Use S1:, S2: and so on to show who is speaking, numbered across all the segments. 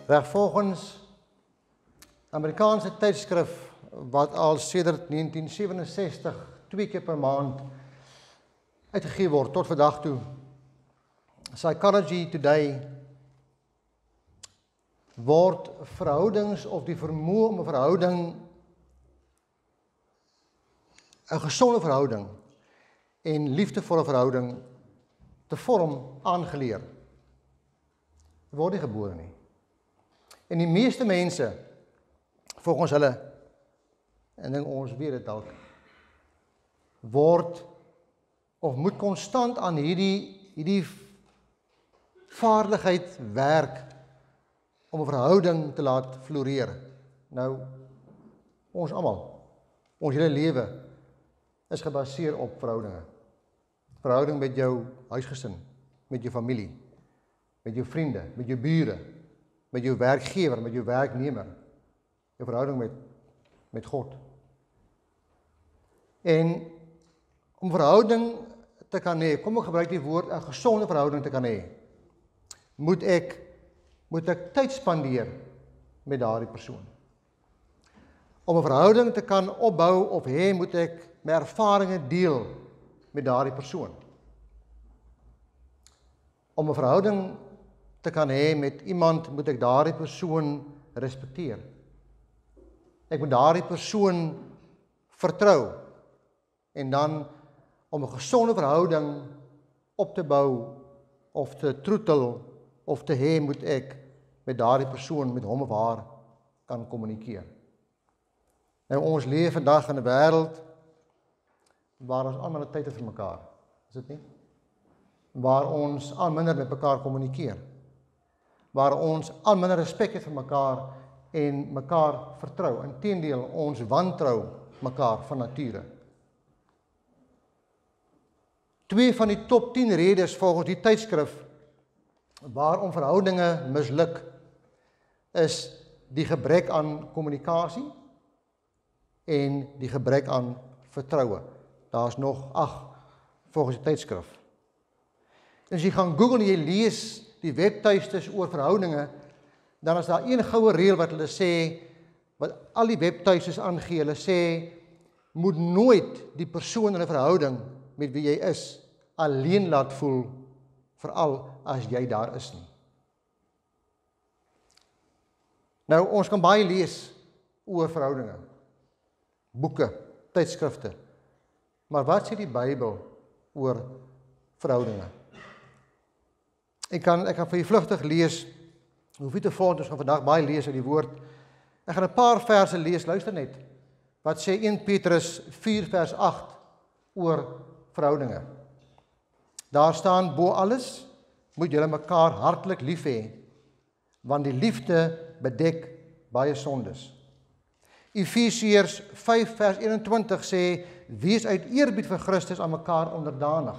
S1: Reg volgens Amerikaanse tydskrif wat al sedert 1967 2 keer per maand uitgegee word tot vandag toe. Psychology Today word verhoudings of die vermoë om 'n verhouding, 'n gesonde verhouding en liefdevolle verhouding te vorm aangeleer. Word nie gebore nie. En die meeste mense, volgens hulle, en dink ons weet dit dalk, word of moet konstant aan hierdie vaardigheid werk om 'n verhouding te laat floreer. Nou, ons almal, ons hele lewe is gebaseer op verhoudinge. Verhouding met jou huisgesin, met jou familie, met jou vriende, met jou bure, met jou werkgewer, met jou werknemer, jou verhouding met God. En om verhouding te kan hê, kom ek gebruik die woord 'n gesonde verhouding te kan hê, moet ek tyd spandeer met daardie persoon. Om 'n verhouding te kan opbou of hê, moet ek my ervarings deel met daardie persoon. Om 'n verhouding te kan hê met iemand, moet ek daardie persoon respekteer. Ek moet daardie persoon vertrou. En dan, om 'n gesonde verhouding op te bou, of te troetel, of te hê, moet ek met daardie persoon, met hom of haar, kan kommunikeer. Nou, ons leef vandag in 'n wêreld waar ons almal tyd het vir mekaar, is dit nie? Waar ons al minder met mekaar kommunikeer. Waar ons al minder respek het vir mekaar en mekaar vertrou. Inteendeel, ons wantrou mekaar van nature. 2 van die top 10 redes volgens die tydskrif waarom verhoudinge misluk, is die gebrek aan kommunikasie en die gebrek aan vertroue. Daar's nog 8 volgens die tydskrif. En as jy gaan Google en jy lees die webtuistes oor verhoudinge, dan is daar een goue reël wat hulle sê, wat al die webtuistes aangee, hulle sê, moet nooit die persoon in 'n verhouding met wie jy is, alleen laat voel, veral as jy daar is nie. Nou, ons kan baie lees oor verhoudinge, boeke, tydskrifte, maar wat sê die Bybel oor verhoudinge? Ek kan vir u vlugtig lees, hoef nie te volg, ons gaan vandag baie lees uit die woord. Ek gaan 'n paar verse lees, luister net, wat sê 1 Petrus 4 vers 8 oor verhoudinge. Daar staan, bo alles moet julle mekaar hartlik lief hê, want die liefde bedek baie sondes. Efesiërs 5 vers 21 sê, wees uit eerbied vir Christus aan mekaar onderdanig.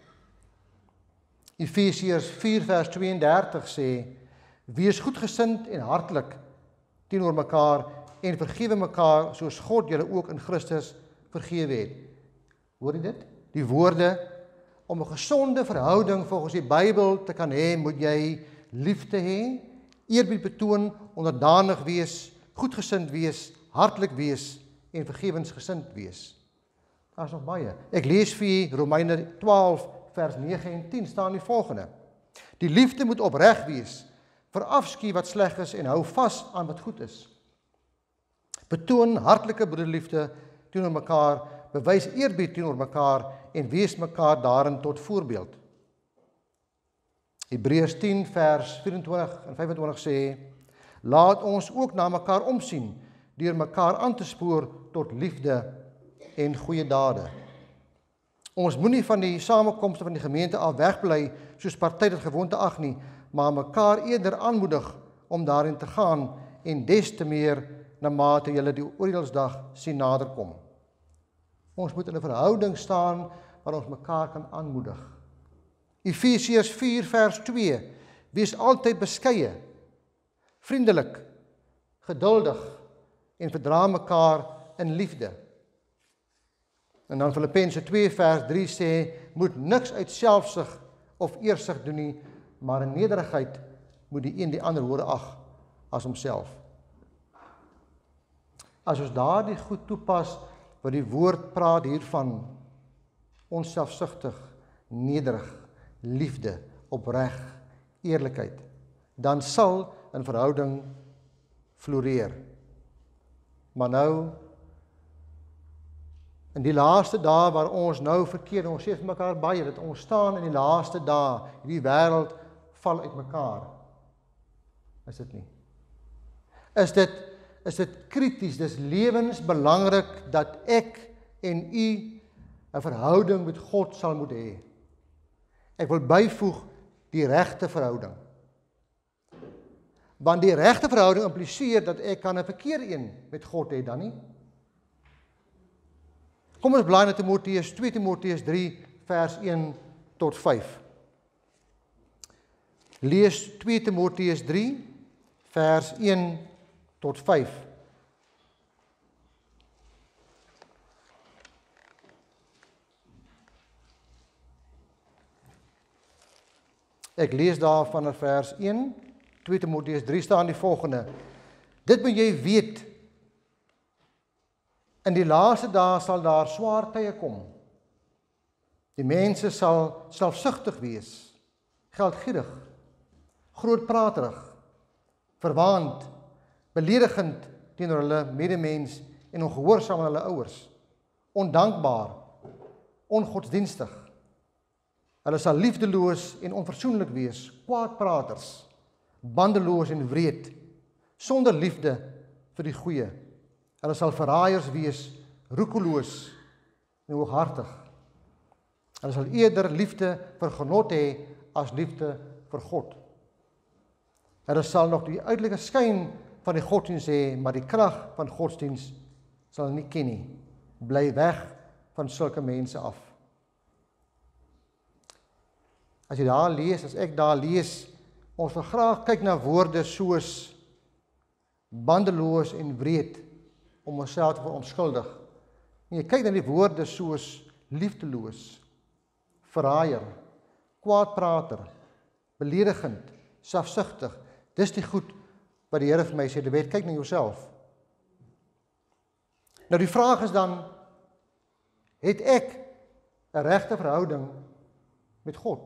S1: Efesiërs 4 vers 32 sê, wees goedgesind en hartlik teenoor mekaar en vergewe mekaar soos God julle ook in Christus vergewe het. Hoor jy dit? Die woorde, om 'n gesonde verhouding volgens die Bybel te kan hê, moet jy liefde hê, eerbied betoon, onderdanig wees, goedgesind wees, hartlik wees en vergewensgesind wees. Daar is nog baie. Ek lees vir Romeine 12 vers 9 en 10 staan die volgende. Die liefde moet opreg wees, verafskuw wat sleg is en hou vas aan wat goed is. Betoon hartlike broederliefde teenoor mekaar, bewys eerbied teenoor mekaar en wees mekaar daarin tot voorbeeld. Hebreërs 10 vers 24 en 25 sê, laat ons ook na mekaar omsien, deur mekaar aan te spoor tot liefde en goeie dade. Ons moenie van die samekomste van die gemeente af wegbly, soos party dit gewoonte ag nie, maar mekaar eerder aanmoedig om daarin te gaan en des te meer na mate julle die oordeelsdag sien naderkom. Ons moet in 'n verhouding staan waar ons mekaar kan aanmoedig. Efesiërs 4 vers 2, wees altyd beskeie, vriendelik, geduldig en verdra mekaar in liefde. En dan Filippense 2 vers 3 sê, moet niks uit selfsug of eersug doen nie, maar in nederigheid moet die een die ander hoor ag as homself. As ons daardie goed toepas, wat die woord praat hiervan, onselfsugtig, nederig, liefde, opreg, eerlikheid, dan sal 'n verhouding floreer. Maar nou, in die laaste dae waar ons nou verkeer, ons sê vir mekaar baie, dat ons staan in die laaste dae, die wêreld val uit mekaar. Is dit nie? Is dit krities, dis lewensbelangrik dat ek en u 'n verhouding met God sal moet hê. Ek wil byvoeg die regte verhouding. Want die regte verhouding impliseer dat ek kan 'n verkeerde een met God hê dan nie. Kom ons blaai na Timoteus, 2 Timoteus 3 vers 1 tot 5. Lees 2 Timoteus 3 vers 1 tot 5. Ek lees daar vanaf vers 1, 2 Timoteus 3 staan die volgende. Dit moet jy weet, in die laaste dae sal daar swaar tye kom. Die mense sal selfsugtig wees, geldgierig, grootpraterig, verwaand, beledigend teenoor hulle medemens en ongehoorsaam aan hulle ouers, ondankbaar, ongodsdienstig. Hulle sal liefdeloos en onversoenlik wees, kwaadpraters, bandeloos en wreed, sonder liefde vir die goeie. Hulle sal verraaiers wees, roekeloos en hooghartig. Hulle sal eerder liefde vir genot hê as liefde vir God. Hulle sal nog die uiterlike skyn van die godsdienst hê, maar die krag van godsdienst sal hulle nie ken nie. Bly weg van sulke mense af. As jy daar lees, as ek daar lees, ons wil graag kyk na woorde soos bandeloos en wreed, om onsself te verontskuldig. En jy kyk na die woorde soos liefdeloos, verraaier, kwaadprater, beledigend, selfsugtig. Dis die goed wat die Here vir my sê, weet, kyk na jouself. Nou die vraag is dan, het ek 'n regte verhouding met God?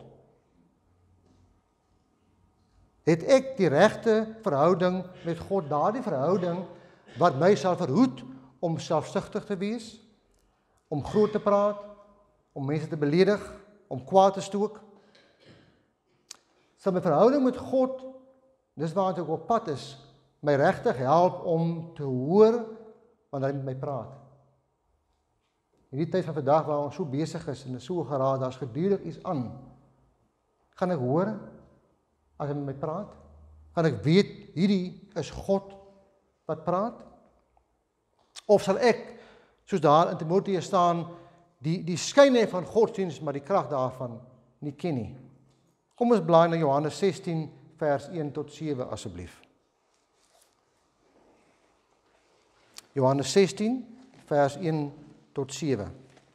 S1: Het ek die regte verhouding met God, daardie verhouding wat my sal verhoed om selfsugtig te wees, om groot te praat, om mense te beledig, om kwaad te stook? Sal my verhouding met God, dis waar ek op pad is, my regtig help om te hoor wanneer hy met my praat. In die tyd van vandag waar ons so besig is en so geraak, daar's gedurig iets aan. Gaan ek hoor as hy met my praat? Gaan ek weet, hierdie is God wat praat? Of sal ek, soos daar in Timoteus staan, die skyn hê van godsdienst, maar die krag daarvan nie ken nie? Kom ons blaai na Johannes 16, vers 1 tot 7 asseblief. Johannes 16, vers 1 tot 7.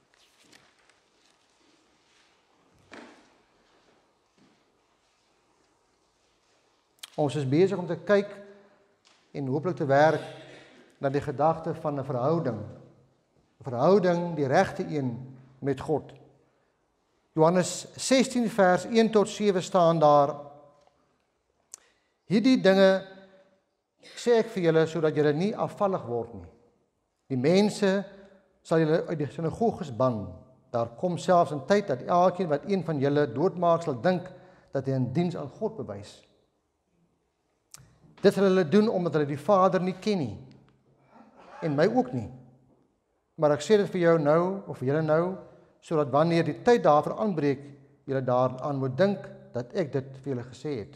S1: Ons is besig om te kyk en hopelik te werk na die gedagte van 'n verhouding. 'n Verhouding, die regte een met God. Johannes 16 vers 1 tot 7 staan daar: Hierdie dinge sê ek vir julle sodat julle nie afvallig word nie. Die mense sal julle uit die sinagoges ban. Daar kom selfs 'n tyd dat elkeen wat een van julle doodmaak sal dink dat hy 'n diens aan God bewys. Dit sal hulle doen omdat hulle die Vader nie ken nie, en my ook nie. Maar ek sê dit vir jou nou, of vir julle nou, sodat wanneer die tyd daarvoor aanbreek, julle daaraan moet dink dat ek dit vir julle gesê het.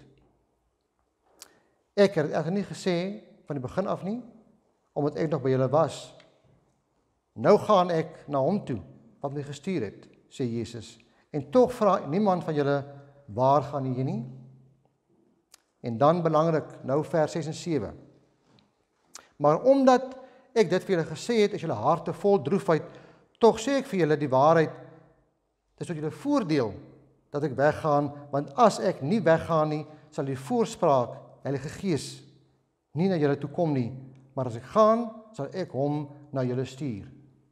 S1: Ek het dit nie gesê van die begin af nie, omdat ek nog by julle was. Nou gaan ek na hom toe, wat my gestuur het, sê Jesus. En tog vra niemand van julle, waar gaan jy nie? En dan belangrik, nou vers 6 en 7. Maar omdat ek dit vir julle gesê het, is julle harte vol droefheid, tog sê ek vir julle die waarheid, dit is tot julle voordeel dat ek weggaan, want as ek nie weggaan nie, sal die voorspraak, Heilige Gees, nie na julle toe kom nie, maar as ek gaan, sal ek hom na julle stuur.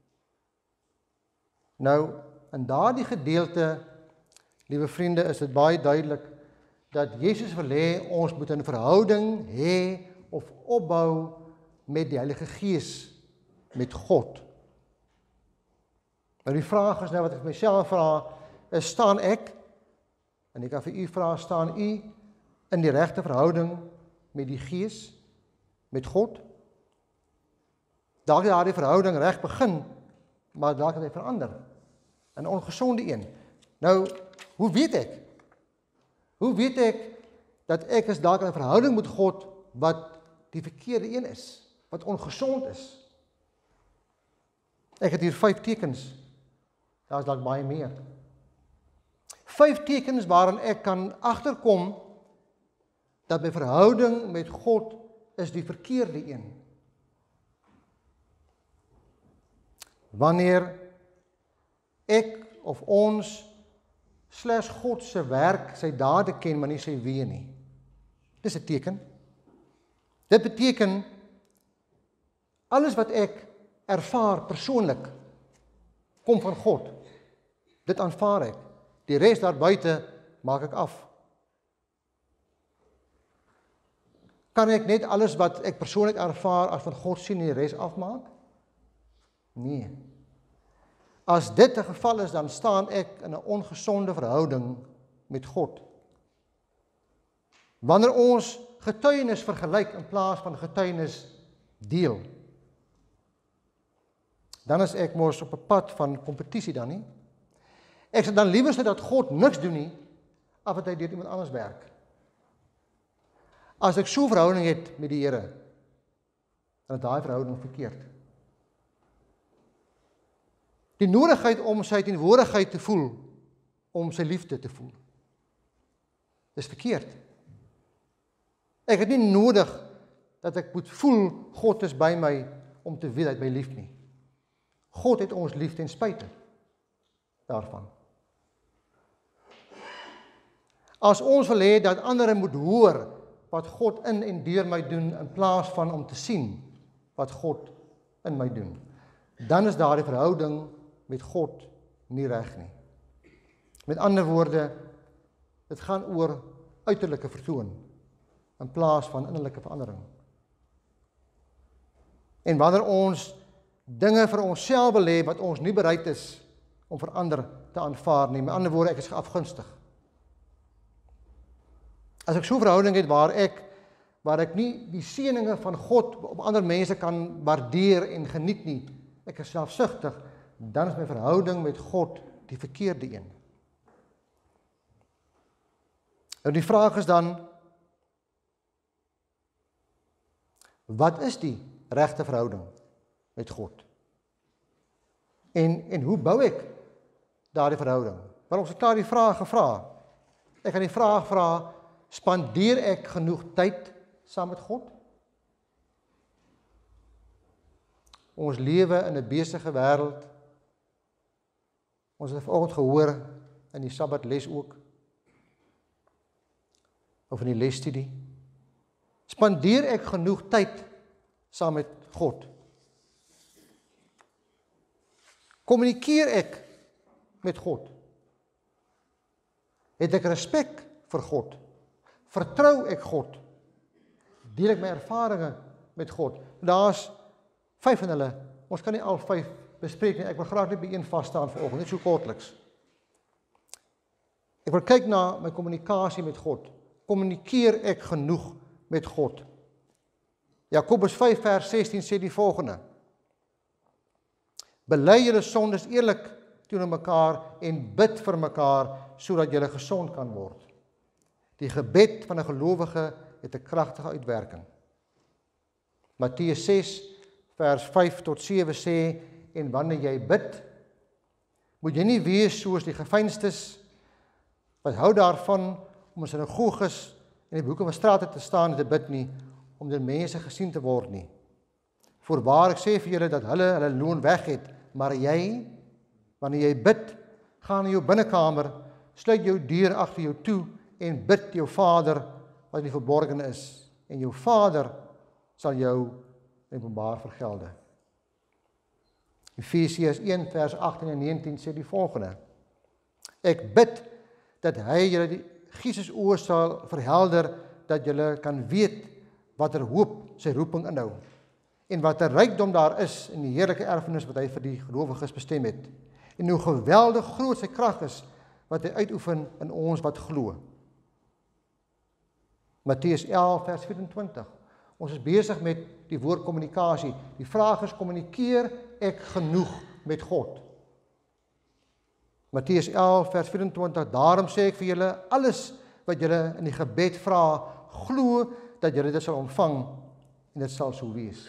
S1: Nou, in daardie gedeelte, liewe vriende, is dit baie duidelik dat Jesus wil hê ons moet 'n verhouding hê of opbou met die Heilige Gees, met God. Nou die vraag is nou wat ek myself vra, is staan ek, en ek kan vir u vra, staan u in die regte verhouding met die Gees, met God? Dalk daardie verhouding reg begin, maar dalk het hy verander, 'n ongesonde een. Nou, hoe weet ek? Hoe weet ek dat ek is dalk in 'n verhouding met God wat die verkeerde een is, wat ongesond is? Ek het hier 5 tekens. Daar is dalk baie meer. 5 tekens waarin ek kan agterkom dat my verhouding met God is die verkeerde een. Wanneer ek of ons slegs God se werk, sy dade ken, maar nie sy weë nie. Dis 'n teken. Dit beteken alles wat ek ervaar persoonlik kom van God. Dit aanvaar ek. Die res daar buite maak ek af. Kan ek net alles wat ek persoonlik ervaar as van God sien en die res afmaak? Nee. As dit 'n geval is, dan staan ek in 'n ongesonde verhouding met God. Wanneer ons getuienis vergelyk in plaas van getuienis deel, dan is ek mos op 'n pad van kompetisie dan nie. Ek sal dan liewer sê dat God niks doen nie, af wat hy deur iemand anders werk. As ek so 'n verhouding het met die Here, dan is daai verhouding verkeerd. Die nodigheid om sy teenwoordigheid te voel, om sy liefde te voel. Dis verkeerd. Ek het nie nodig dat ek moet voel God is by my om te weet hy my lief nie. God het ons lief ten spyte daarvan. As ons wil hê dat ander moet hoor wat God in en deur my doen in plaas van om te sien wat God in my doen, dan is daardie verhouding met God nie reg nie. Met ander woorde, dit gaan oor uiterlike vertoon in plaas van innerlike verandering. En wanneer ons dinge vir onsself wil hê wat ons nie bereid is om vir ander te aanvaar nie, met ander woorde, ek is afgunstig. As ek so 'n verhouding het waar ek nie die seëninge van God op ander mense kan waardeer en geniet nie, ek is selfsugtig, dan is my verhouding met God die verkeerde een. Nou die vraag is dan, wat is die regte verhouding met God? En hoe bou ek daardie verhouding? Want ons het klaar die vraag gevra. Ek kan die vraag vra, spandeer ek genoeg tyd saam met God? Ons lewe in 'n besige wêreld. Ons het vanoggend gehoor in die Sabbatles ook, of in die lesstudie. Spandeer ek genoeg tyd saam met God? Kommunikeer ek met God? Het ek respek vir God? Vertrou ek God? Deel ek my ervarings met God? Daar's 5 van hulle. Ons kan nie al 5 bespreek nie. Ek wil graag net by een vas staan vanoggend, net so kortliks. Ek wil kyk na my kommunikasie met God. Kommunikeer ek genoeg met God? Jakobus 5 vers 16 sê die volgende: Bely julle sondes eerlik teenoor mekaar en bid vir mekaar sodat julle gesond kan word. Die gebed van 'n gelowige het 'n kragtige uitwerking. Matteus 6 vers 5 tot 7 sê, en wanneer jy bid, moet jy nie wees soos die geveinstes wat hou daarvan om in sinagoges en die hoeke van strate te staan en te bid nie, om deur mense gesien te word nie. Voorwaar ek sê vir julle dat hulle loon weg het, maar jy, wanneer jy bid, gaan in jou binnekamer, sluit jou deur agter jou toe en bid jou Vader wat in die verborgene is. En jou Vader sal jou in openbaar vergelde. Efesiërs 1 vers 18 en 19 sê die volgende: Ek bid dat hy julle die geestesoë sal verhelder, dat julle kan weet watter hoop sy roeping inhou en watter rykdom daar is in die heerlike erfenis wat hy vir die gelowiges bestem het, en hoe geweldig groot sy krag is wat hy uitoefen in ons wat glo. Matteus 11 vers 24. Ons is besig met die woord kommunikasie. Die vraag is, kommunikeer ek genoeg met God? Matteus 11 vers 24, daarom sê ek vir julle, alles wat julle in die gebed vra, glo dat julle dit sal ontvang en dit sal so wees.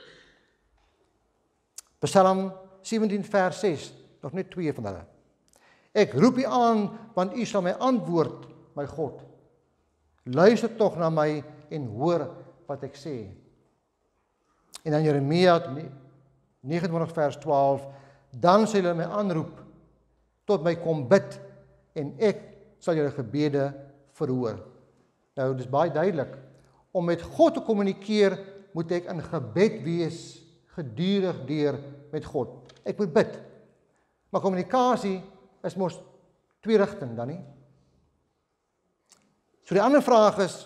S1: Psalm 17 vers 6, nog net 2 van hulle. Ek roep u aan, want u sal my antwoord, my God. Luister tog na my en hoor wat ek sê. En dan Jeremia 29 vers 12, dan sal julle my aanroep, tot my kom bid, en ek sal julle gebede verhoor. Nou, dit is baie duidelik. Om met God te kommunikeer, moet ek in gebed wees, gedurig deur met God. Ek moet bid. Maar kommunikasie is mos twee rigting dan nie. So die ander vraag is,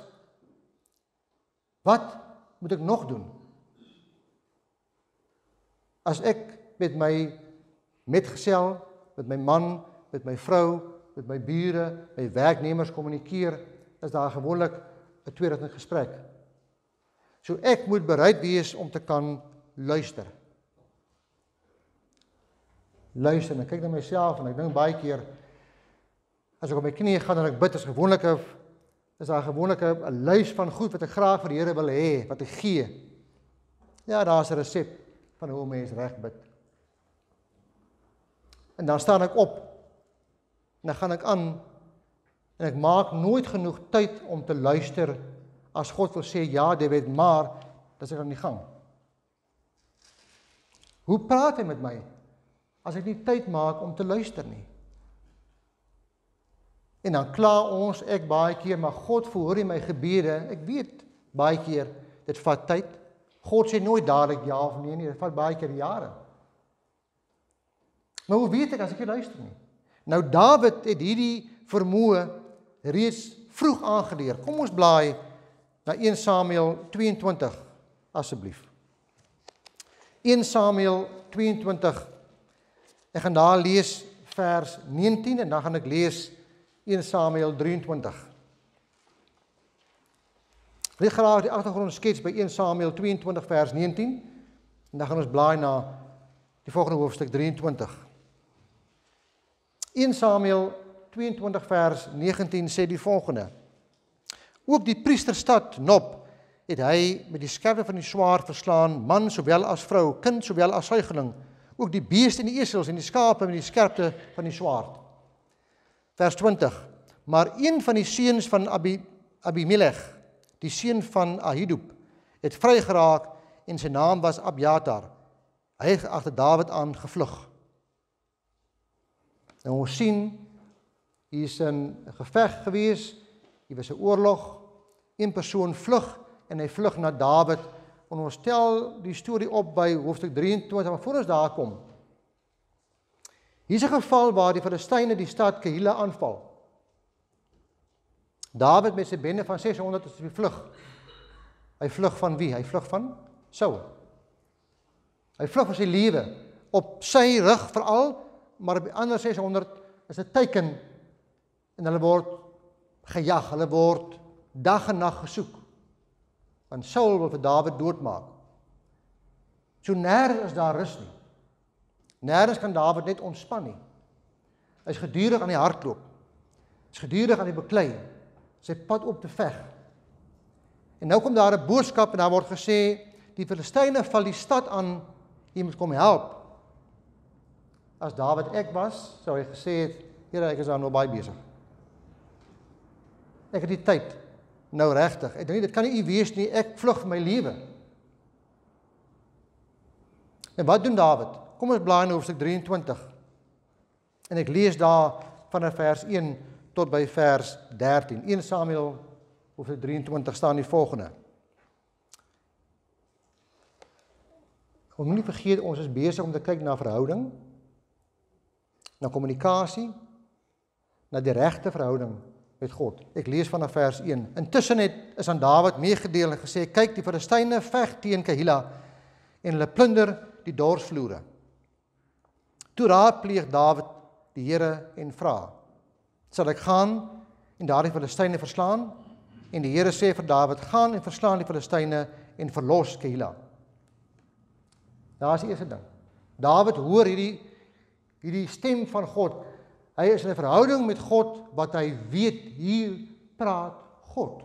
S1: wat moet ek nog doen? As ek met my metgesel, met my man, met my vrou, met my bure, my werknemers kommunikeer, is daar gewoonlik 'n tweerigting gesprek. So ek moet bereid wees om te kan luister. Luister, en ek kyk na myself en ek dink baie keer, as ek op my knieë gaan en ek bid, is daar gewoonlik 'n lys van goed wat ek graag vir die Here wil hê, wat ek gee. Ja, daar is 'n resep van hoe mens reg bid. En dan staan ek op, en dan gaan ek aan, en ek maak nooit genoeg tyd om te luister, as God wil sê, ja David, maar, dat is ek aan die gang. Hoe praat hy met my, as ek nie tyd maak om te luister nie? En dan kla ons, ek baie keer, maar God verhoor nie my gebede. Ek weet, baie keer, dit vat tyd. God sê nooit dadelik ja of nee nie, dit vat baie keer jare. Maar hoe weet ek as ek nie luister nie? Nou Dawid het hierdie vermoë reeds vroeg aangeleer. Kom ons blaai na 1 Samuel 22, asseblief. 1 Samuel 22, ek gaan daar lees vers 19 en dan gaan ek lees 1 Samuel 23. Ek wil graag die agtergrond skets by 1 Samuel 22 vers 19 en dan gaan ons blaai na die volgende hoofstuk 23. 1 Samuel 22 vers 19 sê die volgende: Ook die priesterstad Nob het hy met die skerpte van die swaard verslaan, man sowel as vrou, kind sowel as suigeling, ook die beeste en die esels en die skape met die skerpte van die swaard. Vers 20, maar een van die seuns van Abimelech, die seun van Ahidub, het vrygeraak en sy naam was Abjatar. Hy het agter Dawid aan gevlug. Nou ons sien, hier is 'n geveg gewees, hier was 'n oorlog, een persoon vlug en hy vlug na Dawid. En ons stel die storie op by hoofstuk 23, maar voor ons daar kom. Hier is 'n geval waar die Filistyne die stad Keilah aanval. Dawid met sy bende van 600 is op die vlug. Hy vlug van wie? Hy vlug van Saul. Hy vlug vir sy lewe, op sy rug veral, maar op die ander 600 is 'n teiken en hulle word gejag, hulle word dag en nag gesoek. Want Saul wil vir Dawid doodmaak. So nêrens is daar rus nie. Nêrens kan Dawid net ontspan nie. Hy is gedurig aan die hardloop. Hy is gedurig aan die beklei. Sy pad op te veg. En nou kom daar 'n boodskap en daar word gesê, die Filistyne val die stad aan, jy moet kom help. As Dawid ek was, sou hy gesê het, Here, ek is daar nou baie besig. Ek het die tyd, nou regtig. Ek dink nie, dit kan nie u wees nie, ek vlug vir my lewe. En wat doen Dawid? Kom ons blaai na hoofstuk 23. En ek lees daar vanaf vers 1 tot by vers 13. 1 Samuel hoofstuk 23 staan die volgende. Ons moet nie vergeet, ons is besig om te kyk na verhouding, na kommunikasie, na die regte verhouding met God. Ek lees vanaf vers 1. Intussen is aan Dawid meegedeel en gesê, kyk, die Filistyne veg teen Kehila en hulle plunder die dorsvloere. Toe raadpleeg Dawid die Here en vra, sal ek gaan en daardie Filistyne verslaan? En die Here sê vir Dawid, gaan en verslaan die Filistyne en verlos Kehila. Daar is die eerste ding. Dawid hoor hierdie stem van God. Hy is in 'n verhouding met God, wat hy weet, hier praat God.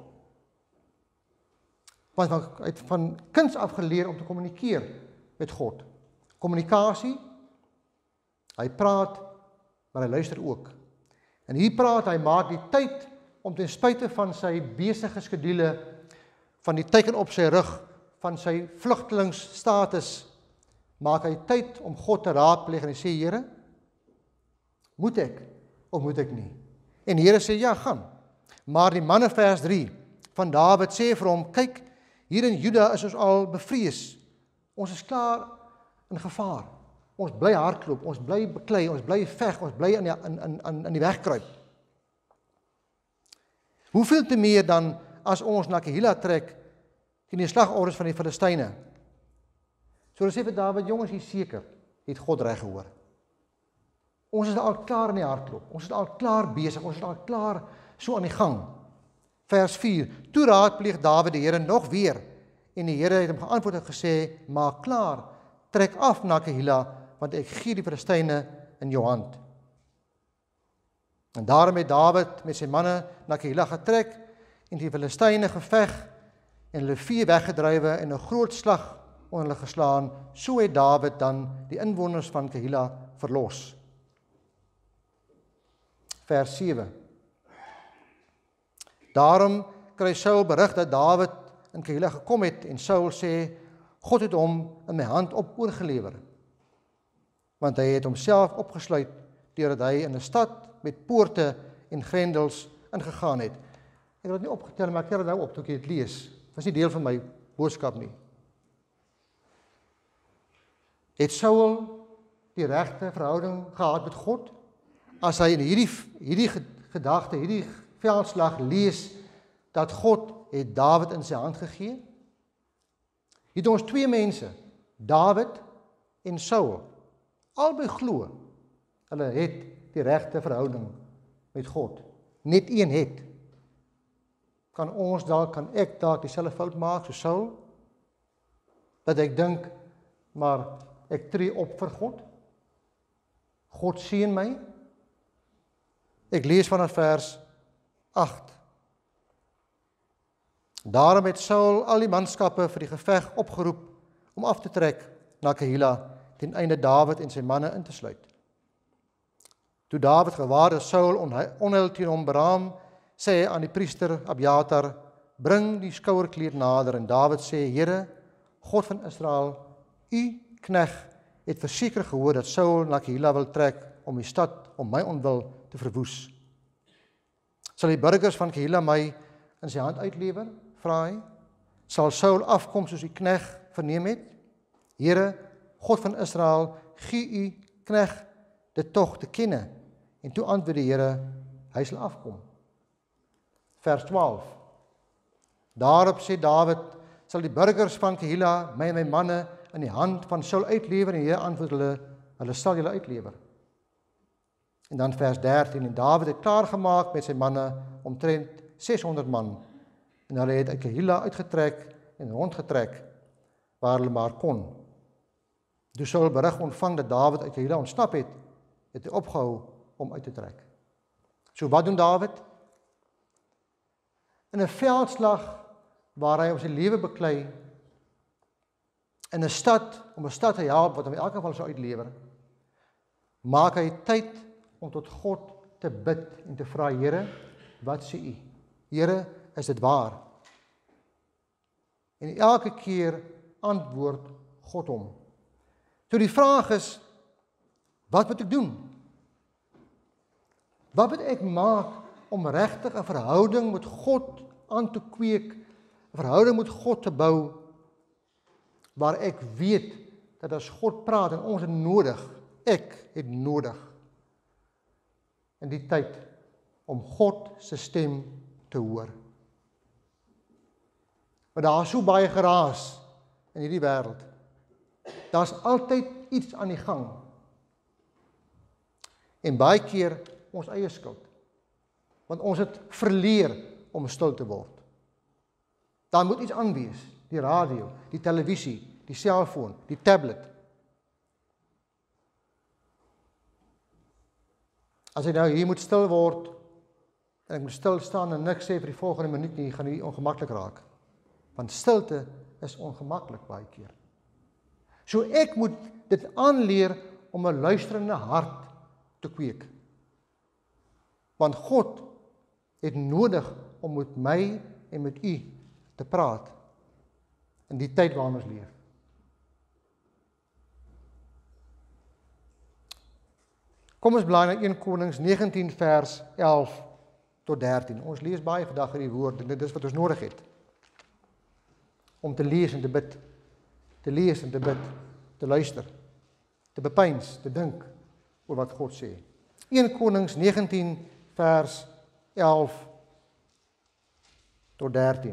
S1: Want hy het van kinds af geleer om te kommunikeer met God. Kommunikasie, hy praat, maar hy luister ook. En hier praat hy, maak die tyd om ten spyte van sy besige skedule, van die teken op sy rug, van sy vlugtelingsstatus, maak hy tyd om God te raadpleeg en hy sê, Here, moet ek of moet ek nie? En die Here sê, ja, gaan. Maar die manne vers 3 van Dawid sê vir hom, kyk, hier in Juda is ons al bevrees. Ons is klaar in gevaar. Ons bly hardloop, ons bly beklei, ons bly veg, ons bly in die weg kruip. Hoeveel te meer dan as ons na Kehila trek teen die slagorders van die Filistyne? So hulle sê vir Dawid, jongens, hier seker, het God reg gehoor. Ons is al klaar in die hardloop, ons is al klaar besig, ons is al klaar so aan die gang. Vers 4, toe raadpleeg Dawid die Here nog weer, en die Here het hom geantwoord en gesê, maak klaar, trek af na Kehila, want ek gee die Filistyne in jou hand. En daarom het Dawid met sy manne na Kehila getrek, en die Filistyne geveg, en hulle vee weggedrywe, en 'n groot slag onder hulle geslaan, so het Dawid dan die inwoners van Kehila verlos. Vers 7. Daarom kry Saul berig dat Dawid in Kehila gekom het, en Saul sê, God het hom in my hand oorgelewer, want hy het homself opgesluit, deurdat hy in 'n stad met poorte en grendels ingegaan het. Ek het dit nie opgetel, maar ek tel dit nou op, toe ek dit lees. Dit was nie deel van my boodskap nie. Het Saul die regte verhouding gehad met God? As hy in hierdie gedagte, hierdie veldslag lees, dat God het Dawid in sy hand gegee? Hier het ons twee mense, Dawid en Saul. Albei glo, hulle het die regte verhouding met God. Net een het. Kan ek dalk dieselfde fout maak so Saul? Dat ek dink, maar ek tree op vir God. God seën my. Ek lees vanaf vers 8. Daarom het Saul al die manskappe vir die geveg opgeroep om af te trek na Kehila, ten einde Dawid en sy manne in te sluit. Toe Dawid gewaar dat Saul onheil teen hom beraam, sê hy aan die priester Abiatar, bring die skouerkleed nader, en Dawid sê, Here, God van Israel, u knegg het verseker gehoor dat Saul na Kehila wil trek om die stad om my onwil te verwoes. Sal die burgers van Kehila my in sy hand uitlewer? Vra hy. Sal Saul afkom soos die knegg verneem het? Here, God van Israel, gee u knegg dit tog te kenne. En toe antwoord die Here, hy sal afkom. Vers 12. Daarop sê Dawid, sal die burgers van Kehila my en my manne in die hand van Saul uitlewer, en die Here antwoord hulle sal julle uitlewer. En dan vers 13, en Dawid het klaargemaak met sy manne, omtrent 600 man, en hulle het uit Kehila uitgetrek en rondgetrek, waar hulle maar kon. Toe Saul berig ontvang dat Dawid uit Kehila ontsnap het, het hy opgehou om uit te trek. So wat doen Dawid? In 'n veldslag waar hy om sy lewe beklei, in 'n stad, om 'n stad te help wat hom in elk geval sou uitlewer, maak hy tyd om tot God te bid en te vra, Here, wat sê u? Here, is dit waar? En elke keer antwoord God hom. So die vraag is, wat moet ek doen? Wat moet ek maak om regtig 'n verhouding met God aan te kweek, 'n verhouding met God te bou, waar ek weet dat as God praat en ons het nodig, ek het nodig, in die tyd, om God se stem te hoor. Maar daar is so baie geraas in hierdie wêreld. Daar's altyd iets aan die gang. En baie keer ons eie skuld. Want ons het verleer om stil te word. Daar moet iets aan wees. Die radio, die televisie, die selfoon, die tablet. As jy nou hier moet stil word, en ek moet stil staan en niks sê vir die volgende minuut nie, gaan jy ongemaklik raak. Want stilte is ongemaklik baie keer. So ek moet dit aanleer om 'n luisterende hart te kweek. Want God het nodig om met my en met u te praat in die tyd waarin ons leef. Kom ons blaai na 1 Konings 19 vers 11 tot 13. Ons lees baie vandag in die woord en dit is wat ons nodig het. Om te lees en te bid. Te lees en te bid. Te luister. Te bepeins, te dink oor wat God sê. 1 Konings 19 vers 11 tot 13.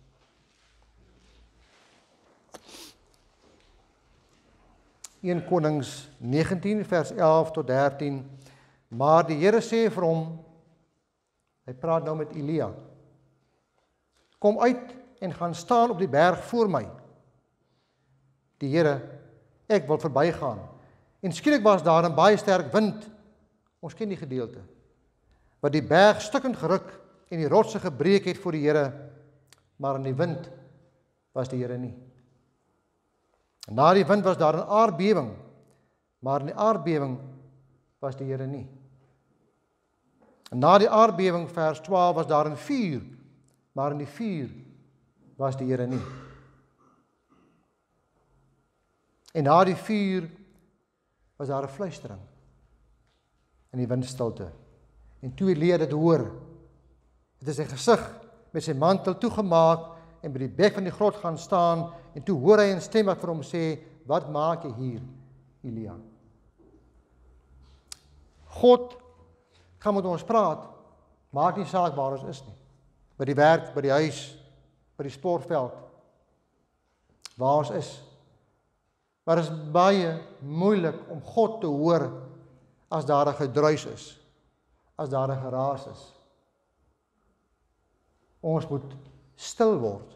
S1: Konings 19 vers 11 tot 13. Maar die Here sê vir hom, hy praat nou met Elia, kom uit en gaan staan op die berg voor my. Die Here, ek wil verbygaan. En skielik was daar 'n baie sterk wind, ons ken die gedeelte, wat die berg stukkend geruk en die rotse gebreek het voor die Here, maar in die wind was die Here nie. En na die wind was daar 'n aardbewing, maar in die aardbewing was die Here nie. En na die aardbewing, vers 12, was daar 'n vuur, maar in die vuur was die Here nie. En na die vuur was daar 'n fluistering in die windstilte. En toe Elia dit hoor, het hy sy gesig met sy mantel toegemaak en by die bek van die grot gaan staan, en toe hoor hy 'n stem wat vir hom sê, wat maak jy hier, Elia? God gaan met ons praat, maak nie saak waar ons is nie. By die werk, by die huis, by die sportveld, waar ons is. Maar het is baie moeilik om God te hoor as daar 'n gedruis is, as daar 'n geraas is. Ons moet stil word.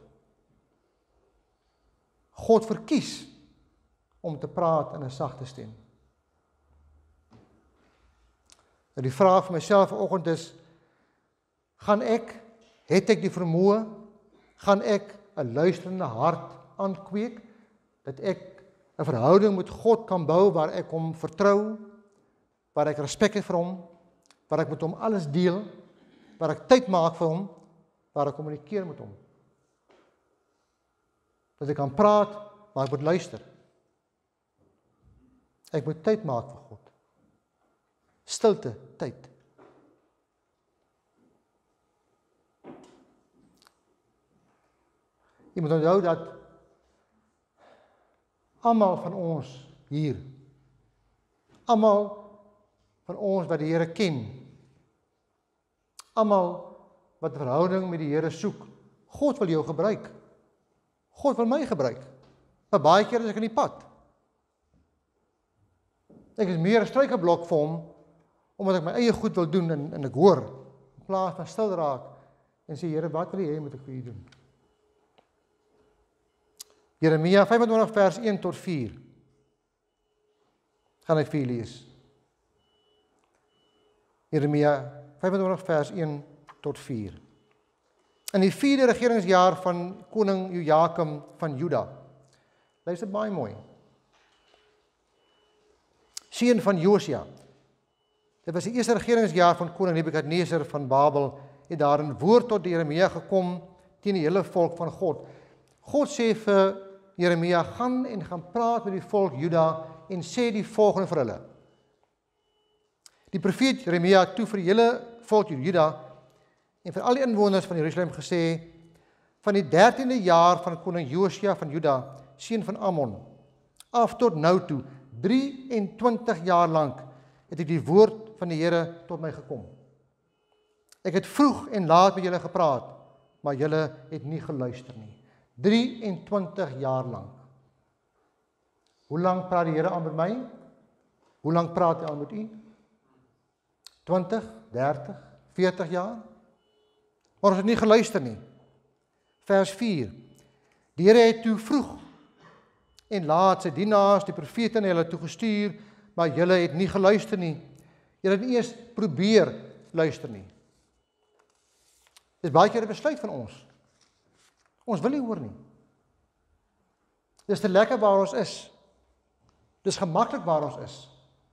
S1: God verkies om te praat in 'n sagte stem. Nou die vraag vir myself vanoggend is, het ek die vermoë, gaan ek 'n luisterende hart aankweek, dat ek 'n verhouding met God kan bou waar ek hom vertrou, waar ek respek het vir hom, waar ek met hom alles deel, waar ek tyd maak vir hom, waar ek kommunikeer met hom. Dat ek kan praat, maar ek moet luister. Ek moet tyd maak vir God. Stilte, tyd. Jy moet onthou dat almal van ons hier, almal van ons wat die Here ken, almal wat 'n verhouding met die Here soek, God wil jou gebruik. God wil my gebruik. Maar baie keer is ek in die pad. Ek is meer 'n struikelblok vir hom, omdat ek my eie goed wil doen en ek hoor, in plaas van stil raak en sê, Here, wat wil jy hê moet ek vir u doen? Jeremia 25 vers 1 tot 4. Gaan ek vir julle lees. Jeremia 25 vers 1 tot 4. In die 4de regeringsjaar van koning Jojakim van Juda. Luister baie mooi. Seun van Josia. Dit was die eerste regeringsjaar van koning Nebukadneser van Babel, het daar 'n woord tot Jeremia gekom teen die hele volk van God. God sê vir Jeremia, gaan en gaan praat met die volk Juda en sê die volgende vir hulle. Die profeet Jeremia het toe vir die hele volk Juda en vir al die inwoners van Jerusalem gesê, van die 13de jaar van koning Josia van Juda, seun van Amon, af tot nou toe, 23 jaar lank, het die woord van die Here tot my gekom. Ek het vroeg en laat met julle gepraat, maar julle het nie geluister nie. 23 jaar lank. Hoe lang praat die Here aan met my? Hoe lang praat hy aan met u? 20, 30, 40 jaar? Maar ons het nie geluister nie. Vers 4. Die Here het toe vroeg en laat sy dienaars, die profete na julle toe gestuur, maar julle het nie geluister nie. Julle het nie eers probeer luister nie. Dis baie keer 'n besluit van ons. Ons wil nie hoor nie. Dis te lekker waar ons is. Dis gemaklik waar ons is.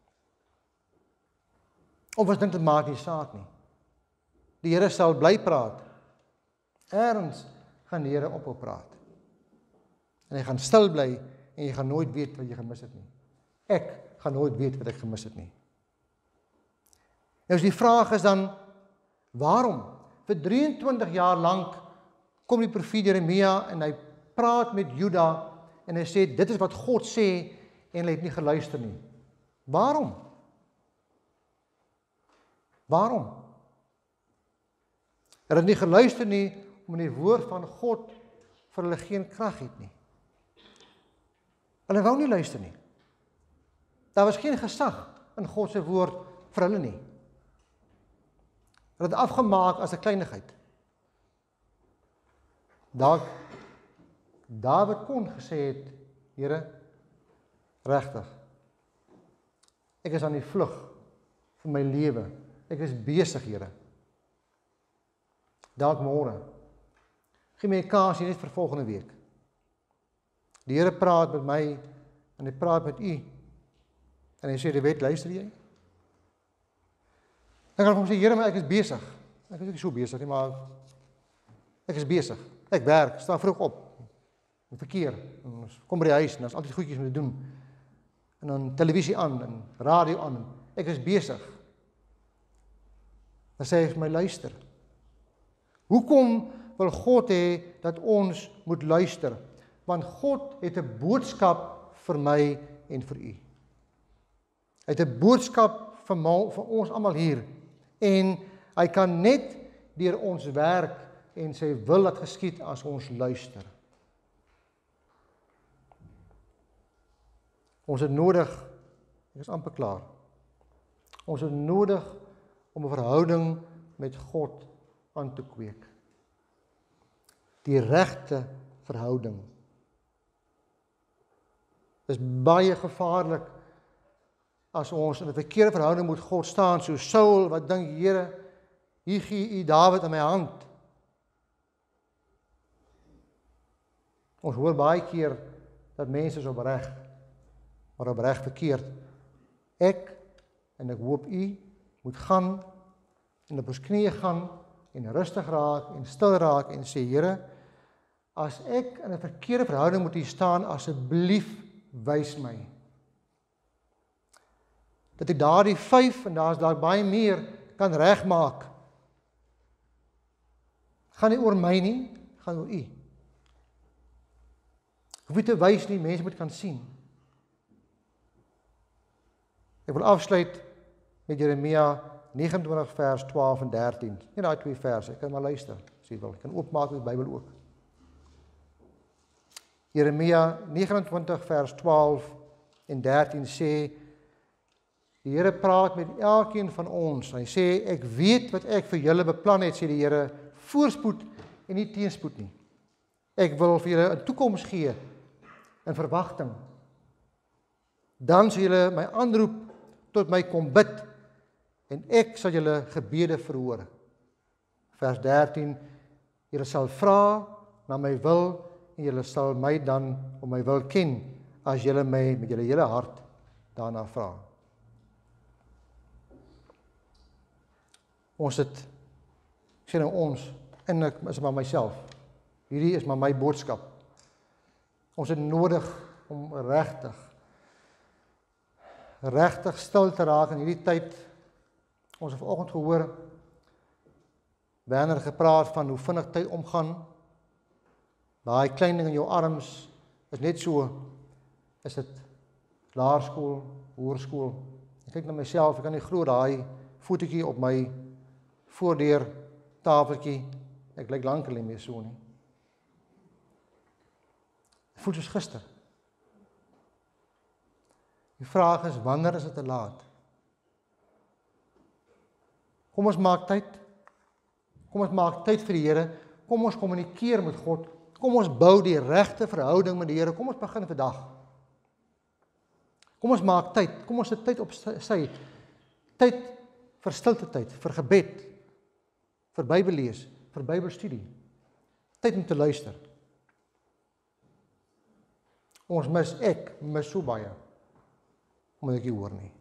S1: Of ons dink dit maak nie saak nie. Die Here sal bly praat. Erns gaan die Here ophou praat. En hy gaan stil bly en jy gaan nooit weet wat jy gemis het nie. Ek gaan nooit weet wat ek gemis het nie. Nou die vraag is dan, waarom? Vir 23 jaar lank kom die profeet Jeremia en hy praat met Juda en hy sê, dit is wat God sê en hulle het nie geluister nie. Waarom? Waarom? Hulle het nie geluister nie, omdat die woord van God vir hulle geen krag het nie. Hulle wou nie luister nie. Daar was geen gesag in God se woord vir hulle nie. Hulle het afgemaak as 'n kleinigheid. Dawid kon gesê het, Here, regtig, ek is aan die vlug vir my lewe. Ek is besig, Here. Dalk môre. Gee my 'n kans hier net vir volgende week. Die Here praat met my en hy praat met u. En hy sê, die wet, luister jy? Dan kan ek hom sê, Here, maar ek is besig. Ek is nie so besig nie, maar ek is besig. Ek werk, staan vroeg op. In verkeer. En ons kom by die huis en daar's altyd goedjies om te doen. En dan televisie aan en radio aan. Ek is besig. Dan sê hy vir my, luister. Hoekom wil God hê dat ons moet luister? Want God het 'n boodskap vir my en vir u. Hy het 'n boodskap vir ons almal hier. En hy kan net deur ons werk en sy wil laat geskied as ons luister. Ons het nodig, ek is amper klaar, ons het nodig om 'n verhouding met God aan te kweek. Die regte verhouding. Dit is baie gevaarlik as ons in 'n verkeerde verhouding met God staan, so Saul wat dink, Here, hier gee u Dawid in my hand. Ons hoor baie keer dat mense is opreg, maar opreg verkeerd. Ek hoop u moet gaan en op ons knieë gaan en rustig raak en stil raak en sê, Here, as ek in 'n verkeerde verhouding moet u staan, asseblief wys my. Dat ek daardie 5 en daar's dalk baie meer kan regmaak. Gaan nie oor my nie, gaan oor u. Hoef nie te wys nie, mense moet kan sien. Ek wil afsluit met Jeremia 29 vers 12 en 13. Nie daai 2 verse, ek kan maar luister, as jy wil. Ek kan oopmaak met die Bybel ook. Jeremia 29 vers 12 en 13 sê, die Here praat met elkeen van ons. Hy sê, ek weet wat ek vir julle beplan het, sê die Here, voorspoed en nie teenspoed nie. Ek wil vir julle 'n toekoms gee, in verwagting. Dan sal julle my aanroep, tot my kom bid, en ek sal julle gebede verhoor. Vers 13, julle sal vra na my wil, en julle sal my dan om my wil ken, as julle my met julle hele hart daarna vra. Ons het, ek sê nou ons, en ek is maar myself, hierdie is maar my boodskap. Ons het nodig om regtig stil te raak in hierdie tyd. Ons het vanoggend gehoor, Werner gepraat van hoe vinnig tyd omgaan. Daai klein ding in jou arms is net so, is dit laerskool, hoërskool. Ek kyk na myself, ek kan nie glo daai voetjie op my voordeur tafeltjie. Ek lyk lankal nie meer so nie. Ek voel soos gister. Die vraag is, wanneer is dit te laat? Kom ons maak tyd. Kom ons maak tyd vir die Here. Kom ons kommunikeer met God. Kom ons bou die regte verhouding met die Here. Kom ons begin vandag. Kom ons maak tyd. Kom ons sit tyd op sy. Tyd vir stilte tyd, vir gebed, vir Bybellees, vir Bybelstudie. Tyd om te luister. Ek mis so baie, omdat ek nie hoor nie.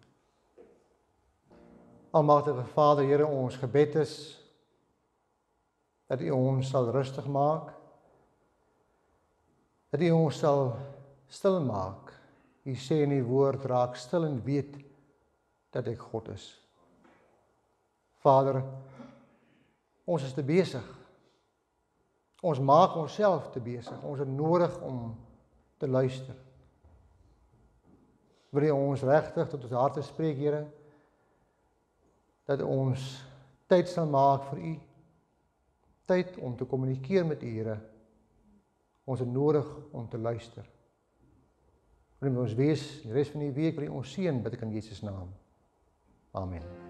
S1: Almagtige Vader, Here, ons gebed is, dat U ons sal rustig maak, dat U ons sal stil maak. U sê in die woord, raak stil en weet, dat ek God is. Vader, ons is te besig. Ons maak onsself te besig. Ons het nodig om te luister. Wil U ons regtig tot ons harte spreek, Here, dat ons tyd sal maak vir U, tyd om te kommunikeer met U, Here. Ons het nodig om te luister. Wil U met ons wees, die res van die week wil U ons seën, bid ek in Jesus naam. Amen.